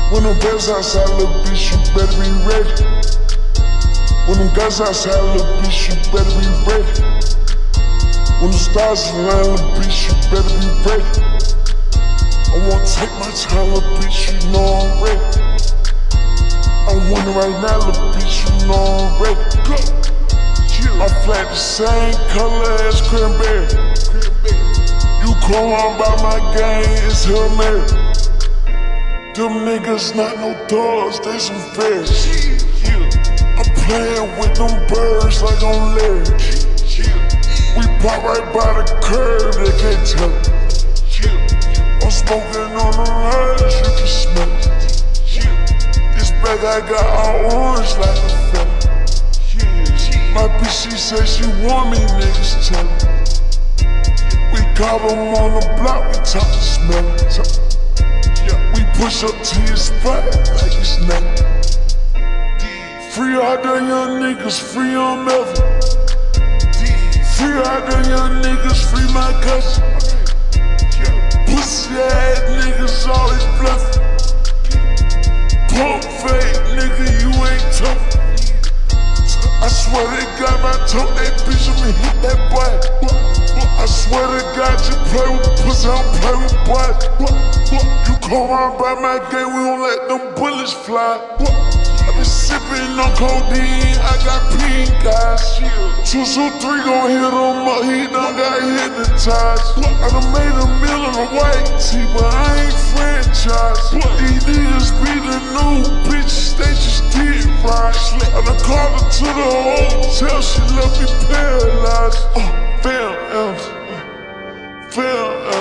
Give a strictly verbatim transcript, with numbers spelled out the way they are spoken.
When them guns outside, little bitch, you better be ready. When them guns outside, little bitch, you better be ready. When the stars align, little bitch, you better be ready. I wanna take my time, little bitch, you know I'm ready. I'm winning right now, little bitch, you know I'm ready. Go. I flat the same color as cranberry. You come on by my gang, it's Hail Mary. Them niggas not no dogs, they some fairies. I'm playing with them birds like I'm Larry. We pop right by the curb, they can't tell it. I'm smoking on the hush, you can smell it. This bag I got all orange like a feather. My bitch, she say she want me, niggas tell me. We call them on the block, we talk to smell it. We push up to your spot like it's nothing. Free all the young niggas, free on Melvin. Free all the young niggas, free my cousin. Pussy ass niggas always bluffing. Pump fake, nigga, you ain't tough. I swear to God, I told that bitch I'ma hit that boy. I swear to God, you play with pussy, I don't play with boy. You come around by my game, we don't let them bullets fly. I been sipping on codeine, I got pink eyes. Two, two, three gon' hit him up, he done got hypnotized. I done made a meal in a white tee, but I ain't franchised. These niggas be the new bitches, they just did right. I done called her to the hotel, she left me paralyzed. Uh, Vamp, uh, Vamp,